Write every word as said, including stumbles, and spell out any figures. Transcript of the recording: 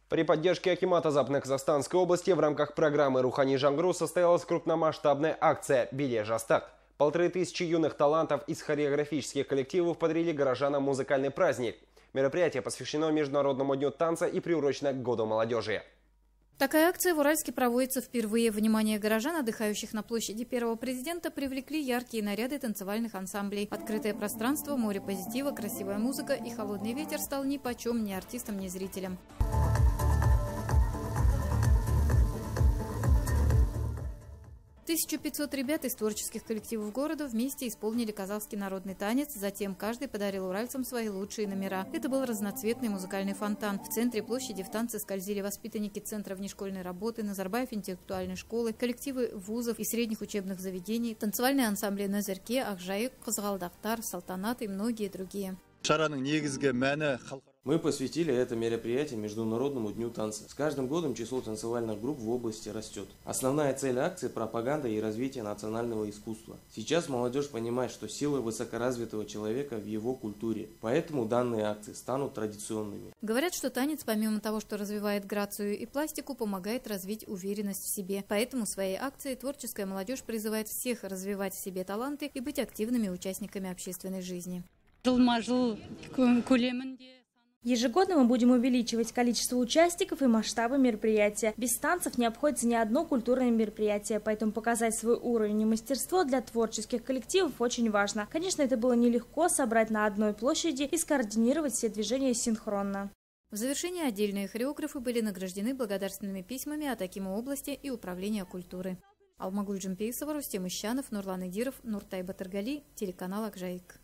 При поддержке Акимата Западно-Казахстанской области в рамках программы «Рухани Жаңғыру» состоялась крупномасштабная акция «Биле Жастак». Полторы тысячи юных талантов из хореографических коллективов подарили горожанам музыкальный праздник. Мероприятие посвящено Международному дню танца и приурочено к Году молодежи. Такая акция в Уральске проводится впервые. Внимание горожан, отдыхающих на площади Первого президента, привлекли яркие наряды танцевальных ансамблей. Открытое пространство, море позитива, красивая музыка и холодный ветер стал нипочем ни артистам, ни зрителям. тысяча пятьсот ребят из творческих коллективов города вместе исполнили казахский народный танец, затем каждый подарил уральцам свои лучшие номера. Это был разноцветный музыкальный фонтан. В центре площади в танце скользили воспитанники Центра внешкольной работы, Назарбаев интеллектуальной школы, коллективы вузов и средних учебных заведений, танцевальные ансамбли Назерке, Акжайык, Кызгалдактар, Салтанат и многие другие. Мы посвятили это мероприятие Международному дню танца. С каждым годом число танцевальных групп в области растет. Основная цель акции – пропаганда и развитие национального искусства. Сейчас молодежь понимает, что сила высокоразвитого человека в его культуре. Поэтому данные акции станут традиционными. Говорят, что танец, помимо того, что развивает грацию и пластику, помогает развить уверенность в себе. Поэтому в своей акции творческая молодежь призывает всех развивать в себе таланты и быть активными участниками общественной жизни. Ежегодно мы будем увеличивать количество участников и масштабы мероприятия. Без танцев не обходится ни одно культурное мероприятие, поэтому показать свой уровень и мастерство для творческих коллективов очень важно. Конечно, это было нелегко собрать на одной площади и скоординировать все движения синхронно. В завершении отдельные хореографы были награждены благодарственными письмами от Акима области и Управления культуры. Алмагуль Джумпейсова, Рустем Ищанов, Нурлан Идиров, Нуртай Батыргали, телеканал Акжайык.